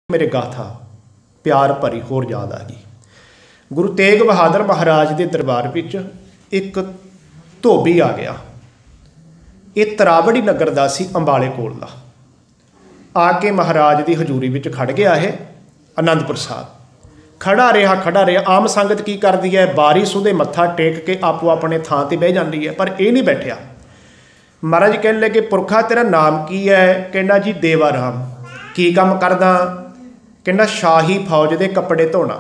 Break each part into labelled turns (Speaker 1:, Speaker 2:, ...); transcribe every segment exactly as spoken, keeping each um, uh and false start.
Speaker 1: मेरे गाथा प्यार भरी होर याद आ गई। गुरु तेग बहादुर महाराज के दरबार विच एक धोबी आ गया। ये तरावड़ी नगर का सी, अंबाले कोल दा। आके महाराज की हजूरी विच खड़ गया है आनंदपुर साहब। खड़ा रहा खड़ा रहा आम संगत की करती है, बारिश उहदे मत्था टेक के आपो अपने थां ते बह जाती है, पर यह नहीं बैठा। महाराज कहने लगे पुरखा तेरा नाम की है? कहना जी देवा राम। की काम करदा? कहना शाही फौज के कपड़े धोना।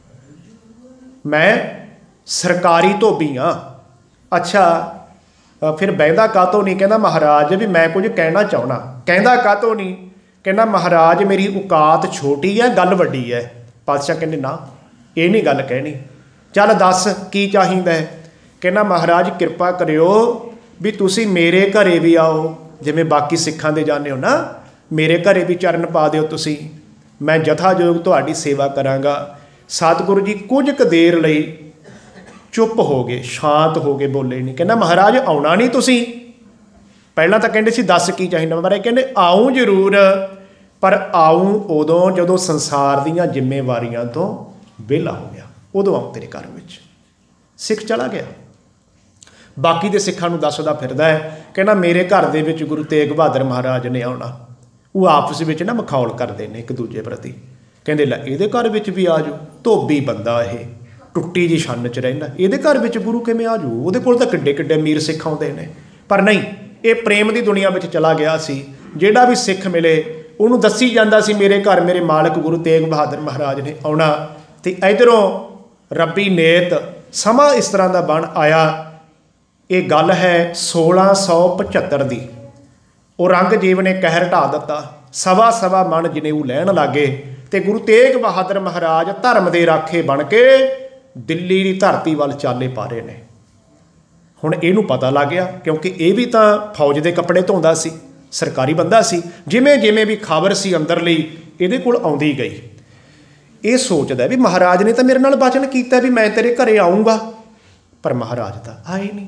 Speaker 1: मैं सरकारी धोबी हाँ। अच्छा फिर बहदा कातों नहीं? कहना महाराज भी मैं कुछ कहना चाहना। कहना कातों नहीं? कहना महाराज मेरी औकात छोटी है, गल वड्डी है। पातशाह कहने ना ये नहीं गल कहनी, चल दस की चाहिदा है। कहना महाराज कृपा करियो भी तुसी मेरे घरे भी आओ, जिमें बाकी सिखां दे जाने हो ना, मेरे घरे भी चरण पा दिओ तुसी, मैं जथायोग तुहाडी सेवा करांगा। सतगुरु जी कुछ क देर लई चुप हो गए, शांत हो गए, बोले नहीं। कहना महाराज आउणा नहीं तुसी? पहला तो कहते सी दस की चाहिए। महाराज कहते आऊँ जरूर, पर आऊँ उदों जदों संसार दीयां जिम्मेवारियां तो विहला हो गया, उदों आऊँ तेरे घर विच। सिख चला गया। बाकी दे सिखां नूं दसदा फिरदा है, कहना मेरे घर दे विच गुरु तेग बहादुर महाराज ने आउणा। वो आपस में ना मखौल करते हैं एक दूजे प्रति। कहते लै ये घर विच भी आ जाओ, धोबी बंदा ये टुट्टी जी छन च रहिंदा, ये घर विच गुरु किवें आ जाओ? उहदे कोल तां किड्डे किड्डे अमीर सिख आउंदे ने। पर नहीं, ये प्रेम की दुनिया में चला गया सी। जिहड़ा भी सिख मिले उन्होंने दसी जाता सी मेरे घर मेरे मालक गुरु तेग बहादुर महाराज ने आउणा। तो इधरों रब्बी नेत समा इस तरह का बन आया। ये गल है सोलह सौ पचहत्तर की। वो रंगजीव ने कहर ढा दिता, सवा सवा मन जनेऊ लैन लागे, तो गुरु तेग बहादुर महाराज धर्म के राखे बन के दिल्ली की धरती वाल चाले पा रहे हैं। हुण इहनूं पता लग गया, क्योंकि ये भी तो फौज के कपड़े धोंदा सी, सरकारी बंदा सी। जिमें जिमें भी खबर सी अंदरली इहदे कोल आउंदी गई। ये सोचदा भी महाराज ने तो मेरे नाल वचन कीता भी मैं तेरे घरे आऊँगा, पर महाराज तो आए नहीं।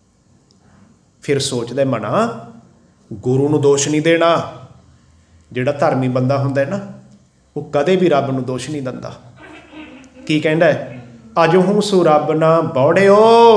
Speaker 1: फिर सोचदा मना गुरु नूं दोष नहीं देना। जिहड़ा धर्मी बंदा हुंदा है ना, वो कदे भी रब नूं दोष नहीं दिंदा। की कहंदा है? अज हूँ सु रब ना बौड़िओ,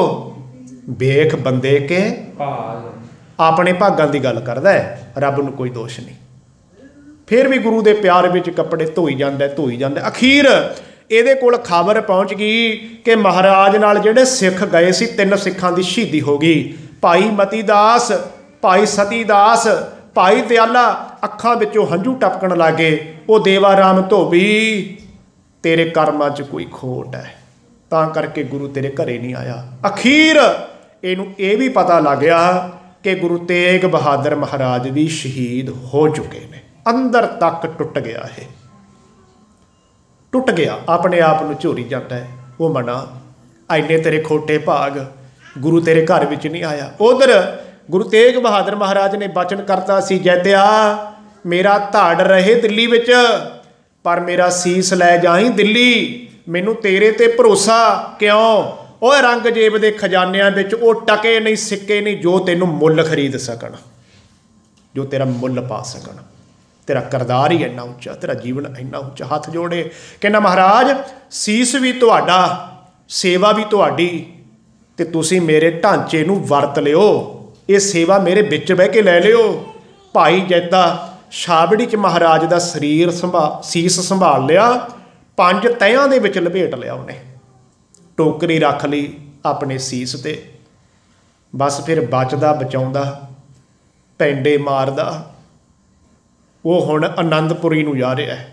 Speaker 1: वेख बंदे के भाग। अपने भागां की गल करदा है, रब नूं कोई दोष नहीं। फिर भी गुरु के प्यार विच कपड़े धोई जांदा धोई जांदा। अखीर ਇਹਦੇ ਕੋਲ खबर पहुँच गई कि महाराज नाल ਜਿਹੜੇ सिख गए सी, तीन सिखां की शहीदी हो गई। भाई मती दास, भाई सती दास, भाई दयाला अखां विचों हंझू टपकण लगे। वो देवा राम धोबी तेरे कर्मां च कोई खोट है, तां करके गुरु तेरे घरे नहीं आया। अखीर इनू ये भी पता लग गया कि गुरु तेग बहादुर महाराज भी शहीद हो चुके हैं। अंदर तक टुट गया है, टुट गया, अपने आप में झोरी जाता है। वो मना इन्ने तेरे खोटे भाग, गुरु तेरे घर विच नहीं आया। उधर गुरु तेग बहादुर महाराज ने वचन करता सी, जैत्या मेरा धड़ रहे दिल्ली विच, पर मेरा सीस लै जाई दिल्ली। मैनू तेरे ते भरोसा क्यों? ਉਹ रंगजेब के खजानिਆਂ ਵਿੱਚ ਉਹ ਟਕੇ नहीं सिक्के नहीं जो तेनों मुल खरीद सकन, जो तेरा मुल पा सकन। तेरा करदार ही इन्ना उच्चा, तेरा जीवन इन्ना उच्चा। हथ जोड़े कहना महाराज सीस भी तुहाडा, सेवा भी तुहाडी, ते तुसी मेरे ढांचे नूं वरत लिओ। ये सेवा मेरे बिच बह के लै लिओ। भाई जैता छाबड़ी च महाराज का शरीर संभाल सीस संभाल लिया, पंज तहियां दे विच लपेट लिया उन्हें, टोकरी रख ली अपने सीस ते। बस फिर बचदा बचाउंदा पैंडे मारदा वो हुण आनंदपुरी नूं जा रहा है।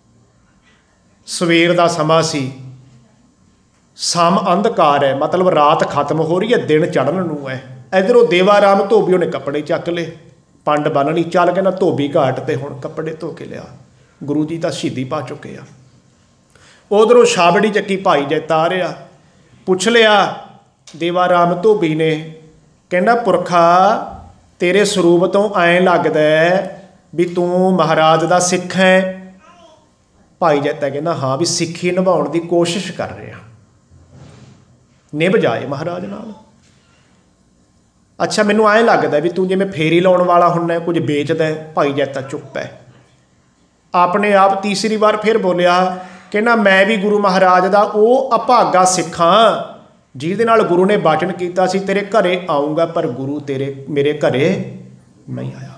Speaker 1: सवेर का समा सी, सम अंधकार है, मतलब रात खत्म हो रही है, दिन चढ़न नूं है। इधरों देवा राम धोबी उन्हें कपड़े चक ले, पंड बन ली, चल कहना धोबी घाट ते हुण कपड़े धो के लिया, गुरु जी तो शहीदी पा चुके आ। उधरों छाबड़ी चक्की भाई जैता आ रहा, पुछ लिया देवा राम धोबी ने, कहना पुरखा तेरे स्वरूप तो ऐं लगदा है भी तू महाराज का सिख है। भाई जैता कहना हाँ भी सिक्खी निभाउण की कोशिश कर रहा, निभ जाए महाराज नाल। अच्छा मैनू ऐं लगदा भी तू जिवें फेरी लाउण वाला हुंदा, कुछ बेचदा है। भाई जैता चुप है। ਆਪਣੇ ਆਪ तीसरी बार फिर बोलिया कहना मैं भी गुरु महाराज का वो अभागा सिख हाँ जिहदे नाल गुरु ने वचन किया सी तेरे घरे आऊँगा पर गुरु तेरे मेरे घरे नहीं आया।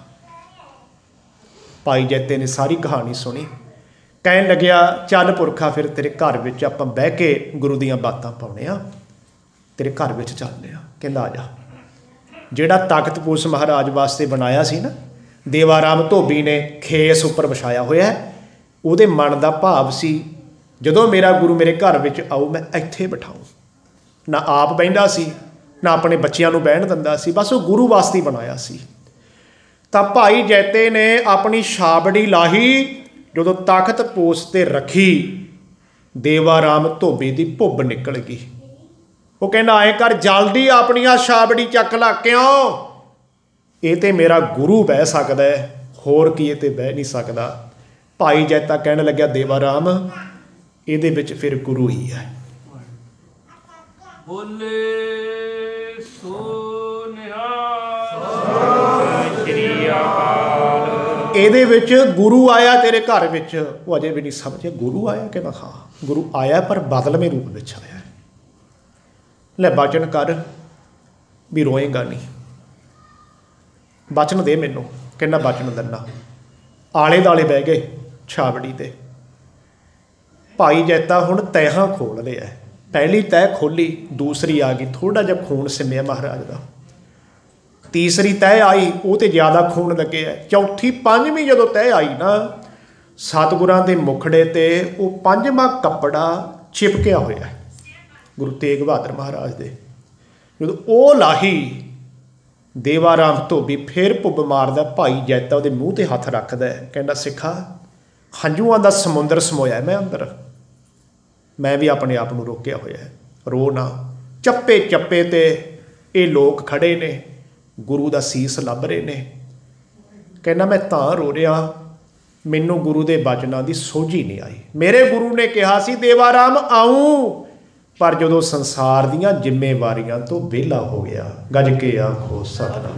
Speaker 1: भाई जैते ने सारी कहानी सुनी, कहन लग्या चल पुरखा फिर तेरे घर विच आपां बह के गुरु दीयां बातां पाउने आ, तेरे घर विच चलदे आ। कहंदा आ जा। जिहड़ा तख्त पुलिस महाराज वास्ते बनाया सी ना, देवाराम धोबी ने खेस उपर विछाया होया, उहदे मन दा भाव सी जदों मेरा गुरु मेरे घर विच आऊ मैं इत्थे बिठाऊं। ना आप बहिंदा सी ना अपने बच्चियां नूं बहण दिंदा सी, बस वो गुरु वास्ते बनाया सी। तां भाई जैते ने अपनी छाबड़ी लाही, जदों तख्त पोस ते रखी, देवाराम धोबी दी भुब निकल गई। वो कहना आए कर जल्दी अपनियां छाबड़ी चक ला, क्यों ये तो मेरा गुरु बह सकदा है, होर की ये तो बह नहीं सकदा। भाई जैता कहन लग्या देवाराम इहदे विच फिर गुरु ही है।
Speaker 2: बोले सो
Speaker 1: ਇਹਦੇ ਵਿੱਚ गुरु आया तेरे घर ਵਿੱਚ, ਉਹ ਅਜੇ ਵੀ नहीं समझे गुरु आया। कहना हाँ गुरु आया पर बदलवें रूप ਵਿੱਚ आया। ਲੈ वचन कर भी रोएगा नहीं, वचन दे मैनू। कहना वचन दिना। आले दाले बह गए छावड़ी ते। भाई जैता हुण तैहां खोल लिया। पहली तह खोली, दूसरी आ गई, थोड़ा जिहा खून सिमया महाराज का। तीसरी तह आई, वो तो ज़्यादा खून लगे है। चौथी पंजवीं जदों तह आई ना, सतगुरां दे मुखड़े ते वो पंजवां कपड़ा चिपकिया होया है गुरु तेग बहादुर महाराज दे। जदों वो लाही, देवाराम धोबी फिर भुब मारदा। भाई जैता उहदे मूँह ते हथ रखदा है, कहंदा सिखा हंझूआं दा समुंदर समोया मैं अंदर, मैं भी अपने आप नूं रोकिया होया है, रो ना। चप्पे चप्पे ते ये लोग खड़े ने, गुरु का सीस लभ रहे ने। कहना मैं तां रो रहा, मैनू गुरु के वचनों की सोझी नहीं आई। मेरे गुरु ने कहा सी देवाराम आऊँ, पर जदों संसार दीयां जिम्मेवारियां तो वेला हो गया। गज के आखो सतनाम।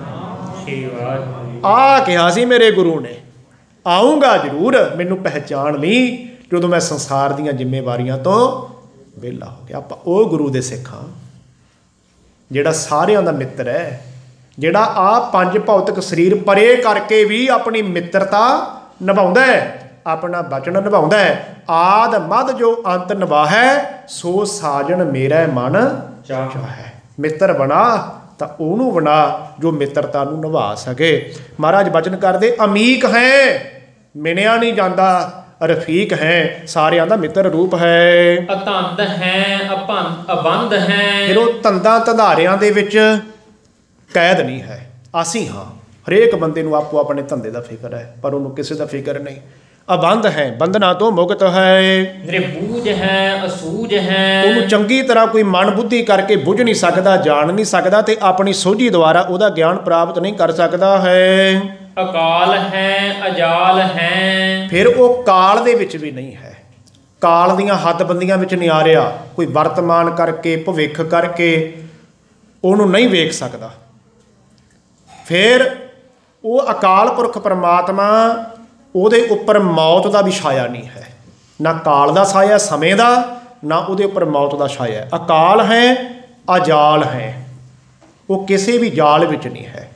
Speaker 1: आ कहा सी मेरे गुरु ने आऊँगा जरूर, मैनू पहचान ली जदों मैं संसार दीयां जिम्मेवारियां तो वेला हो गया। आपां ओ गुरु दे सिख हां, जिहड़ा सारियां दा मित्र है, जिहड़ा आ पंज भौतिक शरीर परे करके भी अपनी मित्रता निभाउंदा है, अपना वचन निभाउंदा है। आद मद जो अंत निभाहै, सो साजन मेरा मन चाहै। मित्र बना तो उहनूं बना जो मित्रता नूं निभा सके। महाराज वचन करदे अमीक है, मिनिया नहीं जाता, रफीक है, सारियां दा मित्र रूप है।
Speaker 2: अतंद है अबंध है,
Speaker 1: फिर वो तंदां धंधारियां दे विच कैद नहीं है। आसी हाँ, हरेक बंदे नूं आपो अपने धंधे का फिक्र है, पर उन्होंने किसी का फिक्र नहीं। अबंध है, बंधना तो मुक्त है।
Speaker 2: निर्बूझ है असूझ है,
Speaker 1: उन्होंने चंगी तरह कोई मन बुद्धि करके बुझ नहीं सकता, जान नहीं सकता, तो अपनी सोझी द्वारा उसका ज्ञान प्राप्त नहीं कर सकता है।
Speaker 2: अकाल है अजाल है,
Speaker 1: फिर वो काल दे विच भी नहीं है, काल दीयां हदबंदियां विच नहीं आ रहा। कोई वर्तमान करके भविख करके उन्होंने नहीं वेख सकता। फिर वो अकाल पुरख परमात्मा, ਉਹਦੇ ਉੱਪਰ मौत का भी छाया नहीं है, ना काल का छाया समय का, ना ਉਹਦੇ ਉੱਪਰ मौत का छाया। अकाल है अजाल है, वो किसी भी जाल विच नहीं है,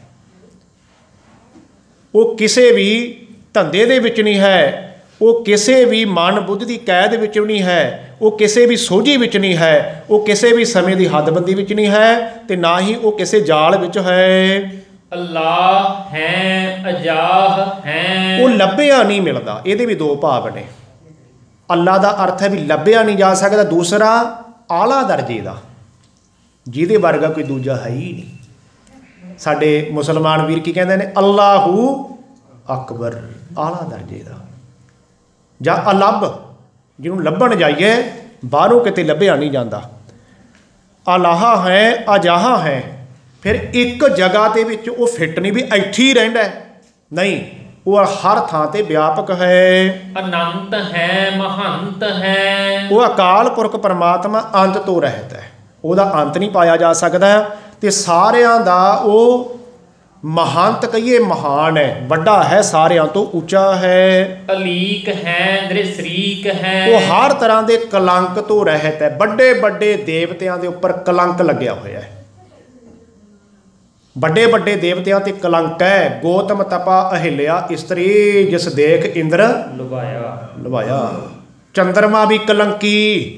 Speaker 1: वो किसी भी धंधे दे विच नहीं है, वो किसी भी मन बुद्ध की कैद विच नहीं है, वो किसी भी सोझी विच नहीं है, वो किसी भी समय की हदबंदी विच नहीं है, तो ना ही वो किसी जाल विच है।
Speaker 2: अल्लाह है अजाह है,
Speaker 1: वो लभ्या नहीं मिलता। ये भी दो भाव ने। अल्लाह का अर्थ है भी लभ्या नहीं जा सकता, दूसरा आला दर्जे का, जिहदे वर्गा कोई दूजा है ही नहीं। साडे मुसलमान वीर की कहते हैं अल्लाहू अकबर, आला दर्जे का। जां अलभ, जिन्होंने लभण जाइए बाहरों किते लभ्या नहीं जाता। अलाहा है अजाहा है, फिर एक जगह के विच वो फिट नहीं भी इत्थे ही रहिंदा है, नहीं, वो हर थां ते व्यापक है।
Speaker 2: अनंत है महंत है,
Speaker 1: वो अकाल पुरख परमात्मा अंत तो रहत है, ਉਹਦਾ अंत नहीं पाया जा सकता। तो सारियां दा वो ਮਹੰਤ ਕਹੀਏ ਮਹਾਨ ਹੈ, ਵੱਡਾ ਹੈ, ਸਾਰਿਆਂ ਤੋਂ ਉੱਚਾ ਹੈ।
Speaker 2: ਅਲੀਕ ਹੈ ਦ੍ਰਿਸ਼ਰੀਕ ਹੈ।
Speaker 1: ਉਹ ਹਰ ਤਰ੍ਹਾਂ ਦੇ ਕਲੰਕ ਤੋਂ ਰਹਿਤ ਹੈ। ਵੱਡੇ ਵੱਡੇ ਦੇਵਤਿਆਂ ਦੇ ਉੱਪਰ ਕਲੰਕ ਲੱਗਿਆ ਹੋਇਆ ਹੈ। ਵੱਡੇ ਵੱਡੇ ਦੇਵਤਿਆਂ ਤੇ ਕਲੰਕ ਹੈ। ਗੋਤਮ ਤਪਾ ਅਹਿਲਿਆ ਇਸਤਰੀ, ਜਿਸ ਦੇਖ ਇੰਦਰ
Speaker 2: ਲੁਭਾਇਆ
Speaker 1: ਲੁਭਾਇਆ। ਚੰਦਰਮਾ ਵੀ ਕਲੰਕੀ,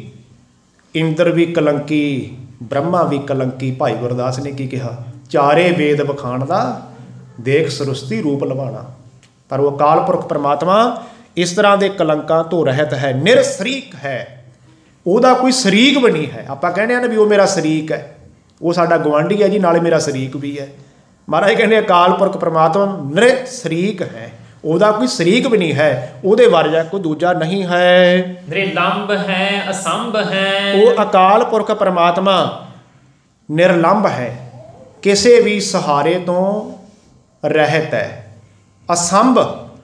Speaker 1: ਇੰਦਰ ਵੀ ਕਲੰਕੀ, ਬ੍ਰਹਮਾ ਵੀ ਕਲੰਕੀ। ਭਾਈ ਗੁਰਦਾਸ ਨੇ ਕੀ ਕਿਹਾ? ਚਾਰੇ ਵੇਦ ਵਖਾਣ ਦਾ ਦੇਖ ਸਰੁਸਤੀ ਰੂਪ ਲਵਾਣਾ। ਪਰ ਉਹ ਅਕਾਲ ਪੁਰਖ ਪਰਮਾਤਮਾ ਇਸ ਤਰ੍ਹਾਂ ਦੇ ਕਲੰਕਾਂ ਤੋਂ ਰਹਿਤ ਹੈ, ਨਿਰਸਰੀਕ ਹੈ। ਉਹਦਾ ਕੋਈ ਸ਼ਰੀਕ ਵੀ ਨਹੀਂ ਹੈ। ਆਪਾਂ ਕਹਿੰਦੇ ਹਾਂ ਨਾ ਵੀ ਉਹ ਮੇਰਾ ਸ਼ਰੀਕ ਹੈ, ਉਹ ਸਾਡਾ ਗੁਆਂਢੀ ਹੈ ਜੀ, ਨਾਲੇ ਮੇਰਾ ਸ਼ਰੀਕ ਵੀ ਹੈ। ਮਹਾਰਾਜ ਕਹਿੰਦੇ ਅਕਾਲ ਪੁਰਖ ਪਰਮਾਤਮਾ ਨਿਰਸਰੀਕ ਹੈ, ਉਹਦਾ ਕੋਈ ਸ਼ਰੀਕ ਵੀ ਨਹੀਂ ਹੈ, ਉਹਦੇ ਵਰਗਾ ਕੋਈ ਦੂਜਾ ਨਹੀਂ ਹੈ।
Speaker 2: ਨਿਰਲੰਭ ਹੈ ਅਸੰਭ ਹੈ।
Speaker 1: ਉਹ ਅਕਾਲ ਪੁਰਖ ਪਰਮਾਤਮਾ ਨਿਰਲੰਭ ਹੈ, ਕਿਸੇ ਵੀ ਸਹਾਰੇ ਤੋਂ ਰਹਿਤ ਹੈ। ਅਸੰਭ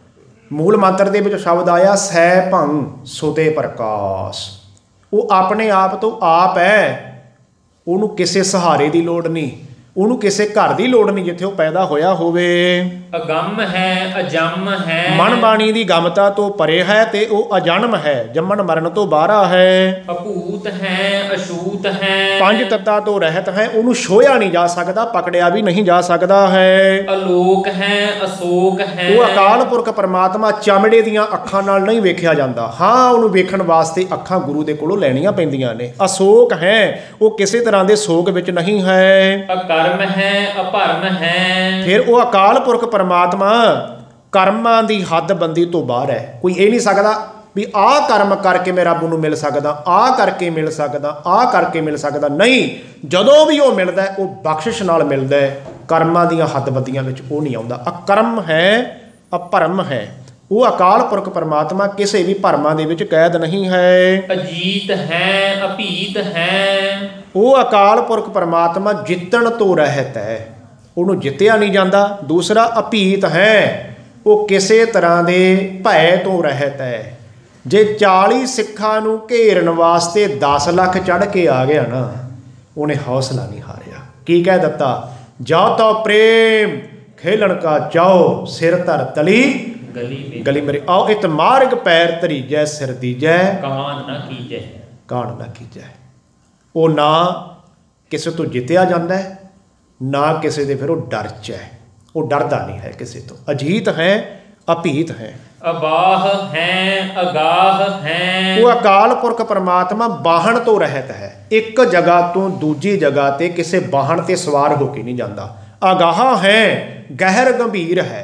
Speaker 1: ਮੂਲ ਮੰਤਰ ਦੇ ਵਿੱਚ ਸ਼ਬਦ ਆਇਆ ਸੈ ਭੰ ਸੁਤੇ ਪ੍ਰਕਾਸ਼। ਉਹ ਆਪਣੇ ਆਪ ਤੋਂ ਆਪ ਹੈ, ਉਹਨੂੰ ਕਿਸੇ ਸਹਾਰੇ ਦੀ ਲੋੜ ਨਹੀਂ, ਉਹਨੂੰ ਕਿਸੇ ਘਰ ਦੀ ਲੋੜ ਨਹੀਂ ਜਿੱਥੇ ਉਹ ਪੈਦਾ ਹੋਇਆ ਹੋਵੇ।
Speaker 2: ਅਗੰਮ ਹੈ ਅਜੰਮ ਹੈ।
Speaker 1: ਮਨ ਬਾਣੀ ਦੀ ਗਮਤਾ ਤੋਂ ਪਰੇ ਹੈ ਤੇ ਉਹ ਅਜਨਮ ਹੈ, ਜੰਮਣ ਮਰਨ ਤੋਂ ਬਾਹਰਾ ਹੈ।
Speaker 2: ਅਭੂਤ ਹੈ ਅਛੂਤ ਹੈ।
Speaker 1: ਪੰਜ ਤੱਤਾਂ ਤੋਂ ਰਹਿਤ ਹੈ, ਉਹਨੂੰ ਛੋਹਿਆ ਨਹੀਂ ਜਾ ਸਕਦਾ, ਪਕੜਿਆ ਵੀ ਨਹੀਂ ਜਾ ਸਕਦਾ ਹੈ।
Speaker 2: ਅਲੋਕ ਹੈ ਅਸ਼ੋਕ ਹੈ।
Speaker 1: ਉਹ ਅਕਾਲ ਪੁਰਖ ਪਰਮਾਤਮਾ ਚਮੜੇ ਦੀਆਂ ਅੱਖਾਂ ਨਾਲ ਨਹੀਂ ਵੇਖਿਆ ਜਾਂਦਾ। ਹਾਂ, ਉਹਨੂੰ ਵੇਖਣ ਵਾਸਤੇ ਅੱਖਾਂ ਗੁਰੂ ਦੇ ਕੋਲੋਂ ਲੈਣੀਆਂ ਪੈਂਦੀਆਂ ਨੇ। ਅਸ਼ੋਕ ਹੈ, ਉਹ ਕਿਸੇ ਤਰ੍ਹਾਂ ਦੇ ਸੋਗ ਵਿੱਚ ਨਹੀਂ ਹੈ।
Speaker 2: ਅਕਰਮ ਹੈ ਅਭਰਮ ਹੈ।
Speaker 1: ਫਿਰ ਉਹ ਅਕਾਲ ਪੁਰਖ ਪਰਮਾਤਮਾ ਕਰਮਾਂ ਦੀ ਹੱਦਬੰਦੀ ਤੋਂ ਬਾਹਰ ਹੈ। ਕੋਈ ਇਹ ਨਹੀਂ ਸਕਦਾ ਵੀ ਆਹ ਕਰਮ ਕਰਕੇ ਮੈਂ ਰੱਬ ਨੂੰ ਮਿਲ ਸਕਦਾ, ਆਹ ਕਰਕੇ ਮਿਲ ਸਕਦਾ, ਆਹ ਕਰਕੇ ਮਿਲ ਸਕਦਾ। ਨਹੀਂ, ਜਦੋਂ ਵੀ ਉਹ ਮਿਲਦਾ ਉਹ ਬਖਸ਼ਿਸ਼ ਨਾਲ ਮਿਲਦਾ ਹੈ, ਕਰਮਾਂ ਦੀਆਂ ਹੱਦਬੰਦੀਆਂ ਵਿੱਚ ਉਹ ਨਹੀਂ ਆਉਂਦਾ। ਅਕਰਮ ਹੈ ਅਭਰਮ ਹੈ। ਉਹ ਅਕਾਲ ਪੁਰਖ ਪਰਮਾਤਮਾ ਕਿਸੇ ਵੀ ਭਰਮਾਂ ਦੇ ਵਿੱਚ ਕੈਦ ਨਹੀਂ ਹੈ।
Speaker 2: ਅਜੀਤ ਹੈ ਅਭੀਤ ਹੈ।
Speaker 1: ਉਹ ਅਕਾਲ ਪੁਰਖ ਪਰਮਾਤਮਾ ਜਿੱਤਣ ਤੋਂ ਰਹਿਤ ਹੈ, ਉਹਨੂੰ ਜਿੱਤਿਆ ਨਹੀਂ ਜਾਂਦਾ। ਦੂਸਰਾ ਅਭੀਤ ਹੈ, ਉਹ ਕਿਸੇ ਤਰ੍ਹਾਂ ਦੇ ਭੈ ਤੋਂ ਰਹਿਤ ਹੈ। ਜੇ ਚਾਲੀ ਸਿੱਖਾਂ ਨੂੰ ਘੇਰਨ ਵਾਸਤੇ ਦਸ ਲੱਖ ਚੜ੍ਹ ਕੇ ਆ ਗਿਆ ਨਾ, ਉਹਨੇ ਹੌਸਲਾ ਨਹੀਂ ਹਾਰਿਆ। ਕੀ ਕਹਿ ਦਿੱਤਾ? ਜਾਓ ਤਾਂ ਪ੍ਰੇਮ ਖੇਲਣ ਕਾ ਚਾਓ, ਸਿਰ ਧਰ ਤਲੀ
Speaker 2: ਗਲੀ
Speaker 1: ਗਲੀ ਮੇਰੇ ਆਓ। ਇਤ ਮਾਰਗ ਪੈਰ ਧਰੀਜੈ, ਸਿਰ ਦੀਜੈ
Speaker 2: ਕਾਨ ਨਾ ਕੀਜੈ,
Speaker 1: ਕਾਣ ਨਾ ਕੀਜੈ। ਉਹ ਨਾ ਕਿਸੇ ਤੋਂ ਜਿੱਤਿਆ ਜਾਂਦਾ ਹੈ, ਨਾ ਕਿਸੇ ਦੇ ਫਿਰ ਉਹ ਡਰ 'ਚ ਹੈ, ਉਹ ਡਰਦਾ ਨਹੀਂ ਹੈ ਕਿਸੇ ਤੋਂ। ਅਜੀਤ ਹੈ ਅਭੀਤ ਹੈ।
Speaker 2: ਅਬਾਹ ਹੈ ਅਗਾਹ ਹੈ।
Speaker 1: ਉਹ ਅਕਾਲ ਪੁਰਖ ਪਰਮਾਤਮਾ ਬਾਹਣ ਤੋਂ ਰਹਿਤ ਹੈ। ਇੱਕ ਜਗ੍ਹਾ ਤੋਂ ਦੂਜੀ ਜਗ੍ਹਾ ਤੇ ਕਿਸੇ ਬਾਹਣ ਤੇ ਸਵਾਰ ਹੋ ਕੇ ਨਹੀਂ ਜਾਂਦਾ। ਅਗਾਹ ਹੈ, ਗਹਿਰ ਗੰਭੀਰ ਹੈ।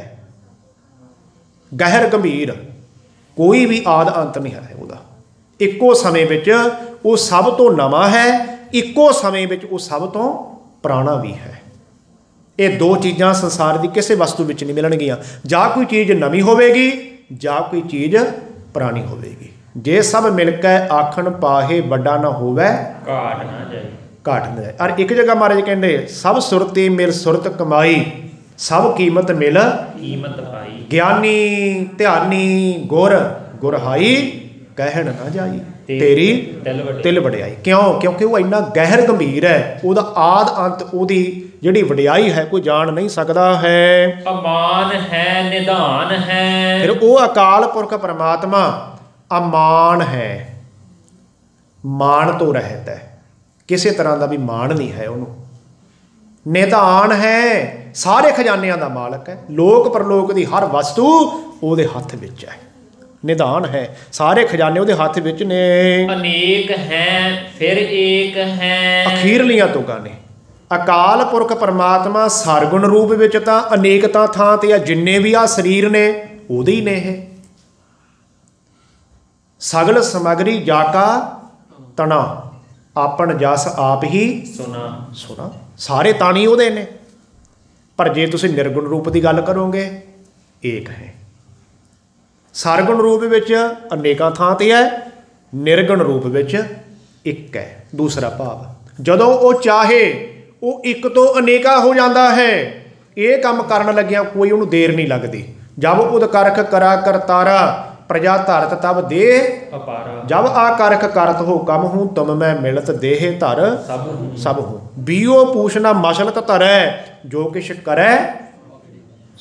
Speaker 1: ਗਹਿਰ ਗੰਭੀਰ, ਕੋਈ ਵੀ ਆਦ ਅੰਤ ਨਹੀਂ ਹੈ ਉਹਦਾ। ਇੱਕੋ ਸਮੇਂ ਵਿੱਚ ਉਹ ਸਭ ਤੋਂ ਨਵਾਂ ਹੈ, ਇੱਕੋ ਸਮੇਂ ਵਿੱਚ ਉਹ ਸਭ ਤੋਂ ਪੁਰਾਣਾ ਵੀ ਹੈ। ਇਹ ਦੋ ਚੀਜ਼ਾਂ ਸੰਸਾਰ ਦੀ ਕਿਸੇ ਵਸਤੂ ਵਿੱਚ ਨਹੀਂ ਮਿਲਣਗੀਆਂ। ਜਾਂ ਕੋਈ ਚੀਜ਼ ਨਵੀਂ ਹੋਵੇਗੀ, ਜਾਂ ਕੋਈ ਚੀਜ਼ ਪੁਰਾਣੀ ਹੋਵੇਗੀ। ਜੇ ਸਭ ਮਿਲ ਕੇ ਆਖਣ ਪਾਹੇ ਵੱਡਾ ਨਾ ਹੋਵੇ,
Speaker 2: ਘਾਟ ਨਾ ਜਾਏ,
Speaker 1: ਘਾਟ ਨਾ ਜਾਏ। ਔਰ ਇੱਕ ਜਗ੍ਹਾ ਮਹਾਰਾਜ ਕਹਿੰਦੇ ਸਭ ਸੁਰਤੀ ਮਿਲ ਸੁਰਤ ਕਮਾਈ, ਸਭ ਕੀਮਤ ਮਿਲ
Speaker 2: ਕੀਮਤ ਪਾਈ।
Speaker 1: ਗਿਆਨੀ ਧਿਆਨੀ ਗੁਰ ਗੁਰਹਾਈ, ਕਹਿਣ ਨਾ ਜਾਈ ਤੇਰੀ ਤਿਲ ਵਡਿਆਈ। ਕਿਉਂ? ਕਿਉਂਕਿ ਉਹ ਇੰਨਾ ਗਹਿਰ ਗੰਭੀਰ ਹੈ, ਉਹਦਾ ਆਦ ਅੰਤ, ਉਹਦੀ ਜਿਹੜੀ ਵਡਿਆਈ ਹੈ ਕੋਈ ਜਾਣ ਨਹੀਂ ਸਕਦਾ ਹੈ।
Speaker 2: ਅਮਾਨ ਹੈ ਨਿਧਾਨ ਹੈ।
Speaker 1: ਫਿਰ ਉਹ ਅਕਾਲ ਪੁਰਖ ਪਰਮਾਤਮਾ ਅਮਾਨ ਹੈ, ਮਾਣ ਤੋਂ ਰਹਿਤ ਹੈ, ਕਿਸੇ ਤਰ੍ਹਾਂ ਦਾ ਵੀ ਮਾਣ ਨਹੀਂ ਹੈ ਉਹਨੂੰ। ਨਿਧਾਨ ਹੈ, ਸਾਰੇ ਖਜ਼ਾਨਿਆਂ ਦਾ ਮਾਲਕ ਹੈ। ਲੋਕ ਪਰਲੋਕ ਦੀ ਹਰ ਵਸਤੂ ਉਹਦੇ ਹੱਥ ਵਿੱਚ ਹੈ। ਨਿਧਾਨ ਹੈ, ਸਾਰੇ ਖਜ਼ਾਨੇ ਉਹਦੇ ਹੱਥ ਵਿੱਚ ਨੇ।
Speaker 2: ਅਨੇਕ ਹੈ ਫਿਰ ਏਕ ਹੈ।
Speaker 1: ਅਖੀਰਲੀਆਂ ਤੁਕਾਂ ਨੇ। ਅਕਾਲ ਪੁਰਖ ਪਰਮਾਤਮਾ ਸਰਗੁਣ ਰੂਪ ਵਿੱਚ ਤਾਂ ਅਨੇਕਤਾ ਥਾਂ ਤੇ ਆ, ਜਿੰਨੇ ਵੀ ਆ ਸਰੀਰ ਨੇ ਉਹਦੇ ਹੀ ਨੇ ਇਹ। ਸਗਲ ਸਮਗਰੀ ਜਾਕਾ ਤਣਾ, ਆਪਣ ਜਸ ਆਪ ਹੀ
Speaker 2: ਸੁਣਾ
Speaker 1: ਸੁਣਾ। ਸਾਰੇ ਤਾਣੀ ਉਹਦੇ ਨੇ। ਪਰ ਜੇ ਤੁਸੀਂ ਨਿਰਗੁਣ ਰੂਪ ਦੀ ਗੱਲ ਕਰੋਗੇ, ਏਕ ਹੈ। ਸਰਗੁਣ ਰੂਪ ਵਿੱਚ ਅਨੇਕਾਂ ਥਾਂ ਤੇ ਹੈ, ਨਿਰਗੁਣ ਰੂਪ ਵਿੱਚ ਇੱਕ ਹੈ। ਦੂਸਰਾ ਭਾਵ, ਜਦੋਂ ਉਹ ਚਾਹੇ ਉਹ ਇੱਕ ਤੋਂ ਅਨੇਕਾ ਹੋ ਜਾਂਦਾ ਹੈ। ਇਹ ਕੰਮ ਕਰਨ ਲੱਗਿਆਂ ਕੋਈ ਉਹਨੂੰ ਦੇਰ ਨਹੀਂ ਲੱਗਦੀ। ਜਬ ਉਦ ਕਰਖ ਕਰਾ ਕਰਤਾਰਾ, ਪ੍ਰਜਾ ਧਰਤ ਤਬ ਦੇਹ
Speaker 2: ਅਪਾਰਾ।
Speaker 1: ਜਬ ਆ ਕਰਖ ਕਰਤ ਹੋ ਕਮ ਹੂੰ, ਤੁਮ ਮੈਂ ਮਿਲਤ ਦੇਹ ਧਰ
Speaker 2: ਸਭ ਹੂੰ
Speaker 1: ਸਭ ਹੂੰ। ਬੀਓ ਪੂਛਨਾ ਮਸਲਤ ਧਰੈ, ਜੋ ਕਿਛ ਕਰੈ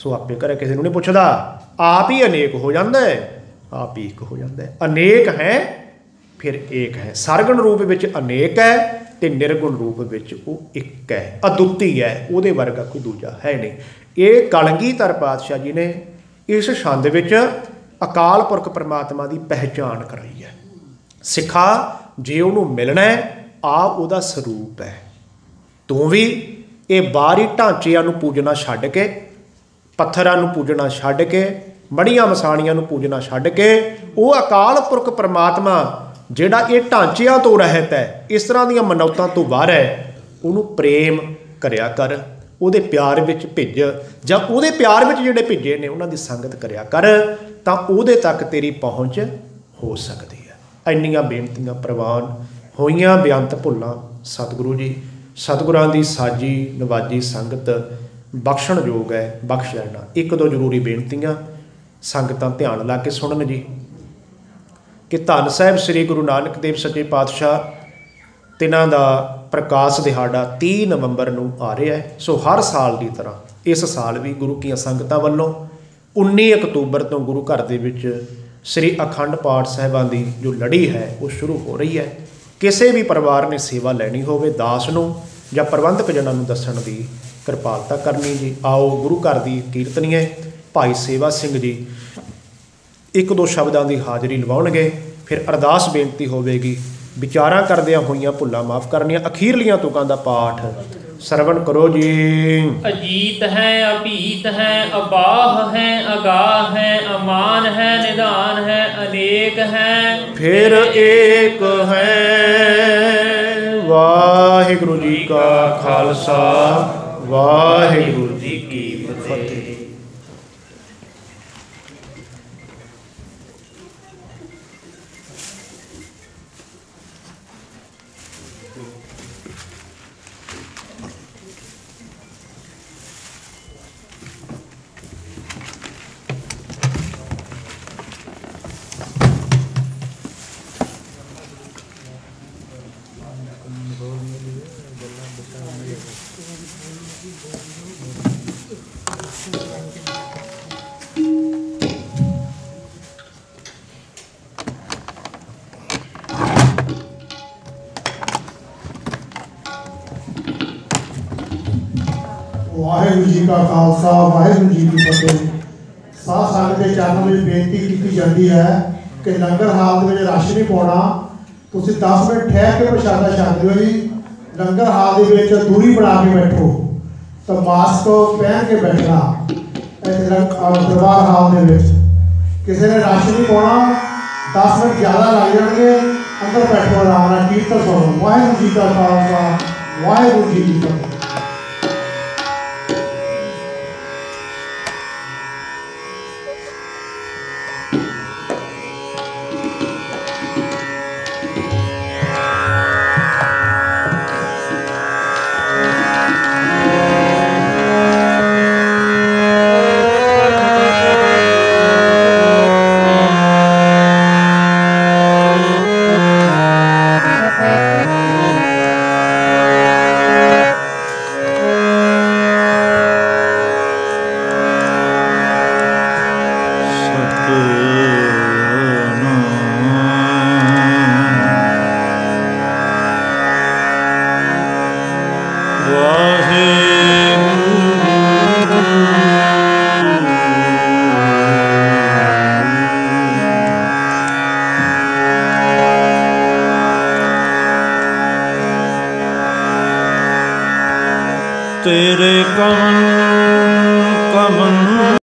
Speaker 1: सो आपे करे किसी को नहीं पुछदा, आप ही अनेक हो जाता है, आप ही एक हो जाता है। अनेक है फिर एक है, सरगुण रूप विच अनेक है ते निर्गुण रूप विच वो एक है, अदुੱਤੀ है, उहदे वर्गा कोई दूजा है नहीं। ये कलगीधर पातशाह जी ने इस छंद विच अकाल पुरख परमात्मा की पहचान कराई है। सिखा जे उन्होंने मिलना है, आ उहदा स्वरूप है, तू भी ये बाहरी ढांचिਆਂ ਨੂੰ पूजना छड्ड के, पत्थरां ਨੂੰ पूजना छड्ड के, मड़ियां मसाणियां ਨੂੰ पूजना छड्ड के, वो अकाल पुरख परमात्मा ਜਿਹੜਾ ਇਹ ਢਾਂਚਿਆਂ ਤੋਂ ਰਹਿਤ ਹੈ, इस तरह ਦੀਆਂ ਮਨੌਤਾਂ ਤੋਂ ਬਾਹਰ ਹੈ, ਉਹਨੂੰ ਪ੍ਰੇਮ ਕਰਿਆ ਕਰ, ਉਹਦੇ ਪਿਆਰ ਵਿੱਚ ਭਿੱਜ, ਜਾਂ ਉਹਦੇ ਪਿਆਰ ਵਿੱਚ ਜਿਹੜੇ ਭਿੱਜੇ ਨੇ ਉਹਨਾਂ ਦੀ ਸੰਗਤ ਕਰਿਆ ਕਰ, ਤਾਂ ਉਹਦੇ ਤੱਕ ਤੇਰੀ ਪਹੁੰਚ ਹੋ ਸਕਦੀ ਹੈ। ਇੰਨੀਆਂ ਬੇਨਤੀਆਂ ਪ੍ਰਵਾਨ ਹੋਈਆਂ, ਬੇਅੰਤ ਭੁੱਲਾਂ ਸਤਿਗੁਰੂ ਜੀ, ਸਤਿਗੁਰਾਂ ਦੀ ਸਾਜੀ ਨਵਾਜੀ ਸੰਗਤ ਬਖਸ਼ਣਯੋਗ ਹੈ, ਬਖਸ਼ ਲੈਣਾ। ਇੱਕ ਦੋ ਜ਼ਰੂਰੀ ਬੇਨਤੀਆਂ ਸੰਗਤਾਂ ਧਿਆਨ ਲਾ ਕੇ ਸੁਣਨ ਜੀ, कि धन साहिब श्री गुरु नानक देव सच्चे पातशाह तिन्हां दा प्रकाश दिहाड़ा तीह नवंबर नूं आ रहा है। सो हर साल की तरह इस साल भी गुरु की संगतां वल्लों उन्नी अक्तूबर तो गुरु घर दे विच श्री अखंड पाठ साहिबां दी जो लड़ी है वो शुरू हो रही है। किसी भी परिवार ने सेवा लैनी होवे, दास नूं जां प्रबंधक जनां नूं दस्सण दी किरपालता करनी जी। आओ गुरु घर दी कीर्तनीए भाई सेवा सिंह जी एक दो शब्दां की हाज़री लवाउणगे, फिर अरदास बेनती होवेगी, विचारां करदियां होइयां भुल्लां माफ़ करनियां। अखीरलियां तुकां दा पाठ सरवण करो जी।
Speaker 2: अजीत है, अभीत है, अबाह है, अगाह है, अमान है, निदान है, अनेक है,
Speaker 1: फिर एक है। वाहिगुरु जी का खालसा, वाहिगुरु जी की फतेह।
Speaker 3: वाहिगुरु जी का खालसा, वाहिगुरु जी की फतेह। साध संगत के चरणों में बेनती की जाती है कि लंगर हाल में रश नहीं पाना, तुसीं दस मिनट ठहर के प्रशादा छकदे हो जी। लंगर हाल के दूरी बना के बैठो, तो मास्क पहन के बैठना। दरबार हाल के किसी ने रश नहीं पाना, दस मिनट ज़्यादा लग जाएंगे, अंदर बैठो आराम नाल कीर्तन सुनो। वाहिगुरु जी का खालसा, वाहिगुरु जी की फतेह।
Speaker 4: तेरे कमन कमन